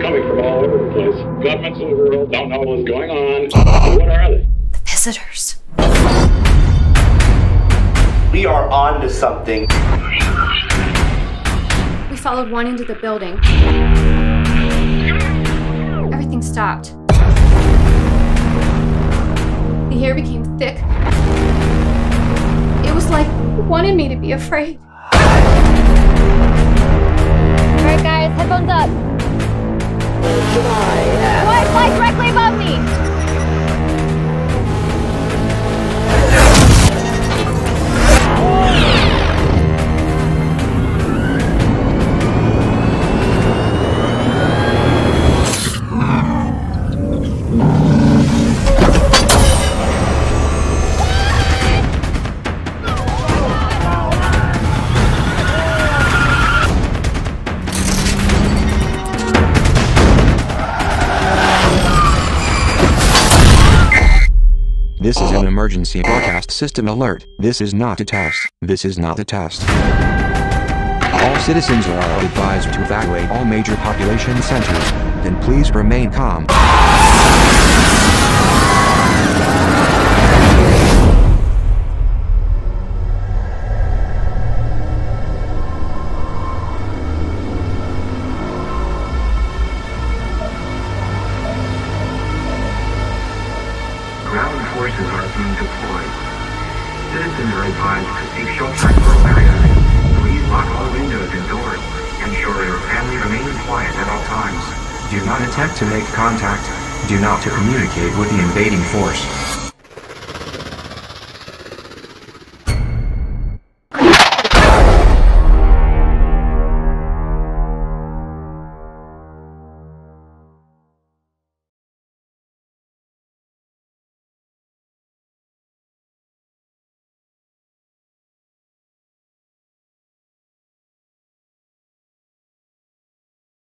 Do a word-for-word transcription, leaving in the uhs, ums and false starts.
coming from all over the place. Governments of the world don't know what's going on. What are they? The visitors. We are on to something. We followed one into the building. Everything stopped. The air became thick. It was like it wanted me to be afraid. Alright guys, headphones up. White fly directly above me! This is an emergency broadcast system alert. This is not a test. This is not a test. All citizens are advised to evacuate all major population centers. Then please remain calm. Ground forces are being deployed. Citizens are advised to seek shelter in rural areas. Please lock all windows and doors. Ensure your family remains quiet at all times. Do not attempt to make contact. Do not to communicate with the invading force.